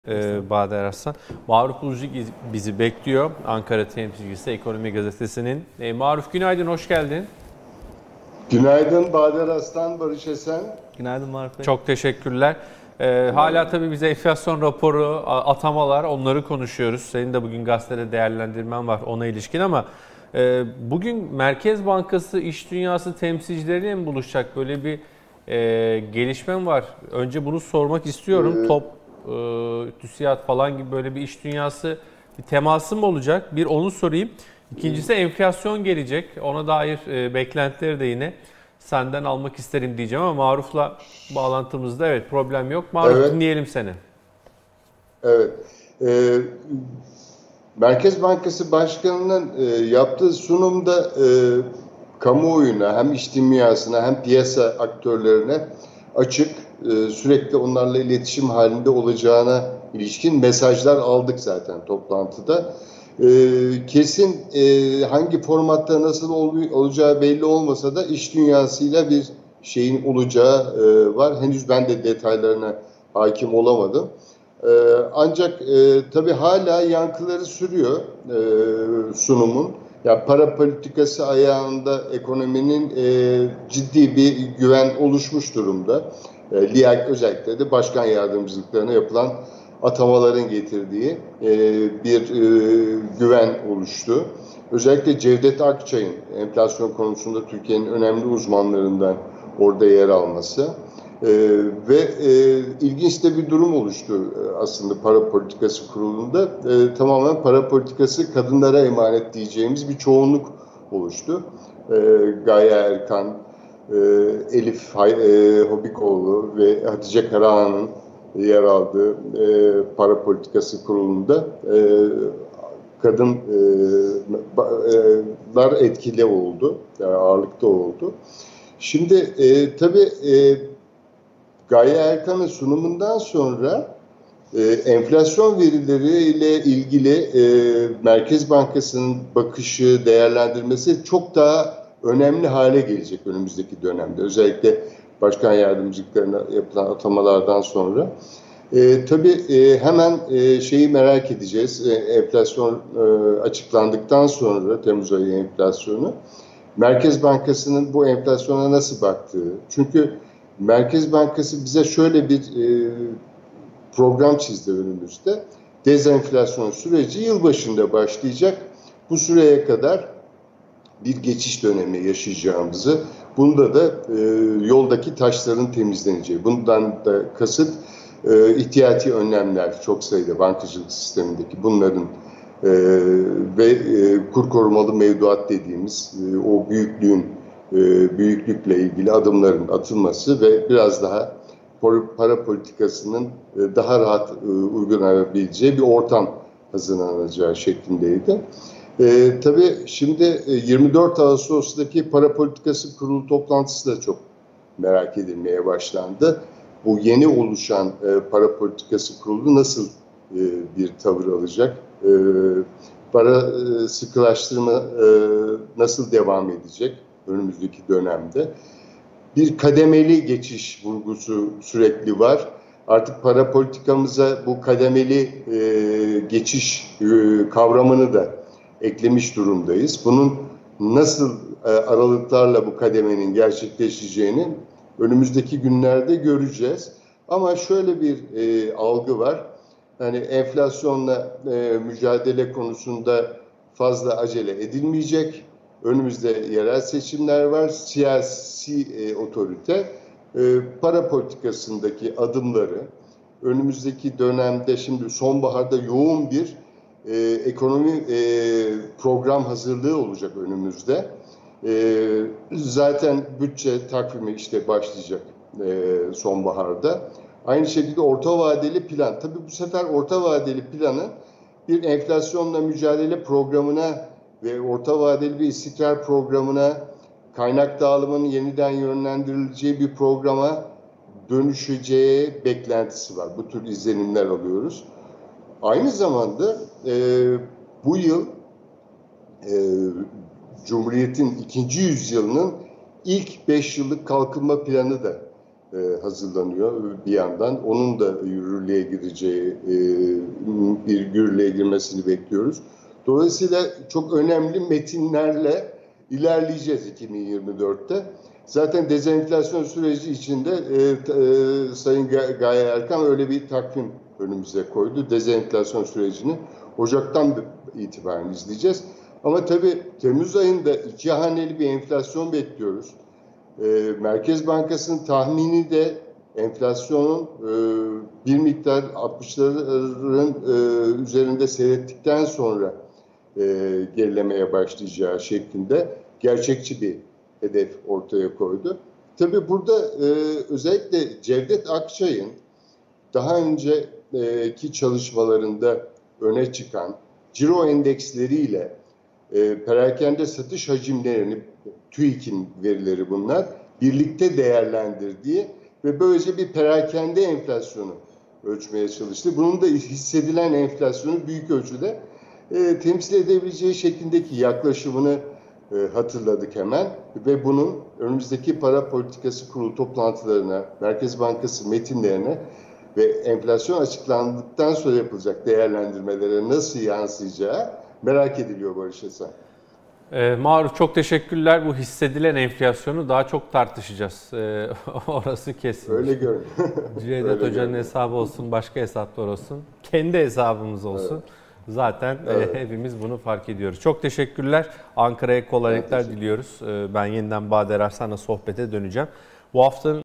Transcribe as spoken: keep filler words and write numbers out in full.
Ee, Bader Aslan. Maruf Ulucu bizi bekliyor. Ankara temsilcisi Ekonomi Gazetesi'nin. Ee, Maruf günaydın, hoş geldin. Günaydın Bader Aslan, Barış Esen. Günaydın Maruf Bey. Çok teşekkürler. Ee, hala tabii bize enflasyon raporu, atamalar, onları konuşuyoruz. Senin de bugün gazetede değerlendirmen var ona ilişkin ama e, bugün Merkez Bankası İş Dünyası temsilcileriyle mi buluşacak? Böyle bir e, gelişmem var. Önce bunu sormak istiyorum. Ee, Top TÜSİAD falan gibi böyle bir iş dünyası bir teması mı olacak? Bir onu sorayım. İkincisi enflasyon gelecek. Ona dair e, beklentileri de yine senden almak isterim diyeceğim ama Maruf'la bağlantımızda evet problem yok. Maruf evet. Dinleyelim seni. Evet. Ee, Merkez Bankası Başkanı'nın e, yaptığı sunumda e, kamuoyuna hem iş dünyasına hem piyasa aktörlerine açık, sürekli onlarla iletişim halinde olacağına ilişkin mesajlar aldık zaten toplantıda. Kesin hangi formatta nasıl olacağı belli olmasa da iş dünyasıyla bir şeyin olacağı var. Henüz ben de detaylarına hakim olamadım. Ancak tabii hala yankıları sürüyor sunumun. Ya para politikası ayağında ekonominin ciddi bir güven oluşmuş durumda. LİAK özellikle de başkan yardımcılıklarına yapılan atamaların getirdiği bir güven oluştu. Özellikle Cevdet Akçay'ın enflasyon konusunda Türkiye'nin önemli uzmanlarından orada yer alması ve ilginç de bir durum oluştu aslında para politikası kurulunda. Tamamen para politikası kadınlara emanet diyeceğimiz bir çoğunluk oluştu. Gaye Erkan, Elif Hobikoğlu ve Hatice Karahan'ın yer aldığı para politikası kurulunda kadınlar etkili oldu, yani ağırlıkta oldu. Şimdi tabii Gaye Erkan'ın sunumundan sonra enflasyon verileriyle ilgili Merkez Bankası'nın bakışı, değerlendirmesi çok daha önemli hale gelecek önümüzdeki dönemde. Özellikle başkan yardımcılıklarına yapılan atamalardan sonra. E, tabii e, hemen e, şeyi merak edeceğiz. E, enflasyon e, açıklandıktan sonra Temmuz ayı enflasyonu. Merkez Bankası'nın bu enflasyona nasıl baktığı. Çünkü Merkez Bankası bize şöyle bir e, program çizdi önümüzde. Dezenflasyon süreci yılbaşında başlayacak. Bu süreye kadar bir geçiş dönemi yaşayacağımızı, bunda da e, yoldaki taşların temizleneceği, bundan da kasıt e, ihtiyati önlemler çok sayıda bankacılık sistemindeki bunların e, ve e, kur korumalı mevduat dediğimiz e, o büyüklüğün e, büyüklükle ilgili adımların atılması ve biraz daha para politikasının e, daha rahat e, uygulanabileceği bir ortam hazırlanacağı şeklindeydi. Ee, tabii şimdi yirmi dört Ağustos'taki para politikası kurulu toplantısı da çok merak edilmeye başlandı. Bu yeni oluşan e, para politikası kurulu nasıl e, bir tavır alacak? E, para e, sıkılaştırma e, nasıl devam edecek önümüzdeki dönemde? Bir kademeli geçiş vurgusu sürekli var. Artık para politikamıza bu kademeli e, geçiş e, kavramını da eklemiş durumdayız. Bunun nasıl e, aralıklarla bu kademenin gerçekleşeceğini önümüzdeki günlerde göreceğiz. Ama şöyle bir e, algı var. Yani enflasyonla e, mücadele konusunda fazla acele edilmeyecek. Önümüzde yerel seçimler var. Siyasi e, otorite e, para politikasındaki adımları önümüzdeki dönemde şimdi sonbaharda yoğun bir e, ekonomi e, program hazırlığı olacak önümüzde. E, zaten bütçe takvimi işte başlayacak e, sonbaharda. Aynı şekilde orta vadeli plan. Tabii bu sefer orta vadeli planın bir enflasyonla mücadele programına ve orta vadeli bir istikrar programına, kaynak dağılımının yeniden yönlendirileceği bir programa dönüşeceği beklentisi var. Bu tür izlenimler alıyoruz. Aynı zamanda e, bu yıl e, Cumhuriyet'in ikinci yüzyılının ilk beş yıllık kalkınma planı da e, hazırlanıyor bir yandan. Onun da yürürlüğe gireceği, e, bir yürürlüğe girmesini bekliyoruz. Dolayısıyla çok önemli metinlerle ilerleyeceğiz iki bin yirmi dörtte. Zaten dezenflasyon süreci içinde e, e, Sayın Gaye Erkan öyle bir takvim önümüze koydu. Dezenflasyon sürecini Ocak'tan itibaren izleyeceğiz. Ama tabii Temmuz ayında iki haneli bir enflasyon bekliyoruz. E, Merkez Bankası'nın tahmini de enflasyonun e, bir miktar altmışların e, üzerinde seyrettikten sonra e, gerilemeye başlayacağı şeklinde gerçekçi bir hedef ortaya koydu. Tabii burada e, özellikle Cevdet Akçay'ın daha önceki çalışmalarında öne çıkan ciro endeksleriyle e, perakende satış hacimlerini, TÜİK'in verileri bunlar, birlikte değerlendirdiği ve böylece bir perakende enflasyonu ölçmeye çalıştı. Bunun da hissedilen enflasyonu büyük ölçüde e, temsil edebileceği şeklindeki yaklaşımını e, hatırladık hemen ve bunun önümüzdeki para politikası kurulu toplantılarına, Merkez Bankası metinlerine ve enflasyon açıklandıktan sonra yapılacak değerlendirmelere nasıl yansıyacağı merak ediliyor Barış Esen. E, Maruf çok teşekkürler. Bu hissedilen enflasyonu daha çok tartışacağız. E, orası kesin. Öyle görünüyor. Cevdet Hoca'nın hesabı olsun, başka hesaplar olsun, kendi hesabımız olsun. Evet. Zaten evet. e, hepimiz bunu fark ediyoruz. Çok teşekkürler. Ankara'ya kolaylıklar diliyoruz. E, ben yeniden Bahadır Arslan'la sohbete döneceğim. Bu haftanın